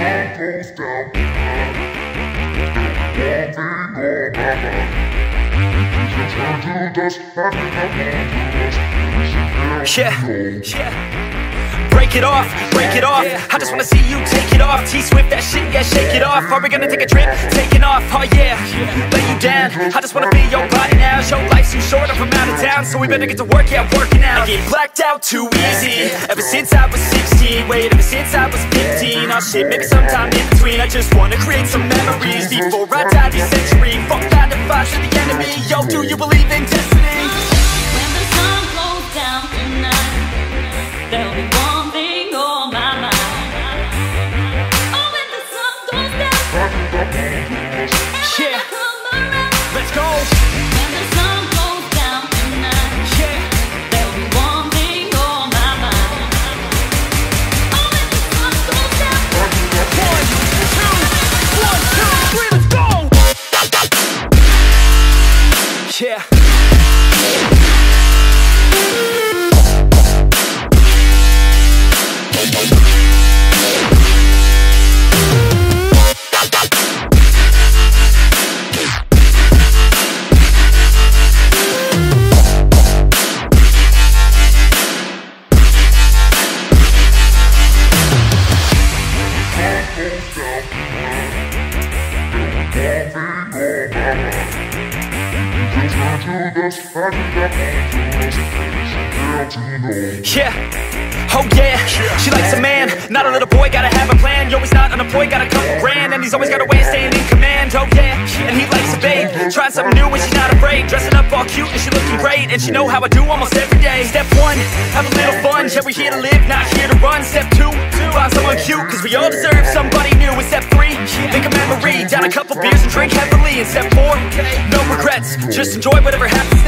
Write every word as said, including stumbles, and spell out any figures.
Yeah, yeah. Break it off, break it off. I just wanna see you take it off. T-Swift, that shit, yeah, shake it off. Are we gonna take a trip? Taking off, oh yeah. Lay you down, I just wanna be your body now. Your life's too short, I'm from out of town, so we better get to work, yeah, working out. I get blacked out too easy, ever since I was sixteen. Wait, ever since I was fifteen. Oh shit, maybe sometime in between. I just wanna create some memories before I die this century. Fuck nine to five to the enemy. Yo, do you believe in destiny? When the sun goes down tonight, there'll be one thing on my mind. Oh, when the sun goes down, yeah, let's go. when the sun goes down tonight, Yeah, there'll be one thing on my mind. Oh, when the sun goes down, one, two, one, two, three, let's go. Yeah. Yeah, oh yeah, she likes a man, not a little boy, gotta have a plan. Yo, he's not unemployed, got a couple grand, and he's always got a way of staying in command. Oh yeah, and he likes a babe, trying something new and she's not afraid. Dressing up all cute and she looking great, and she know how I do almost every day. Step one, have a little fun, yeah, we're here to live, not here to run. Step two, find someone cute, cause we all deserve somebody new. And step three, make a memory, down a couple beers and drink heavily. And step four, no regrets, just enjoy whatever happens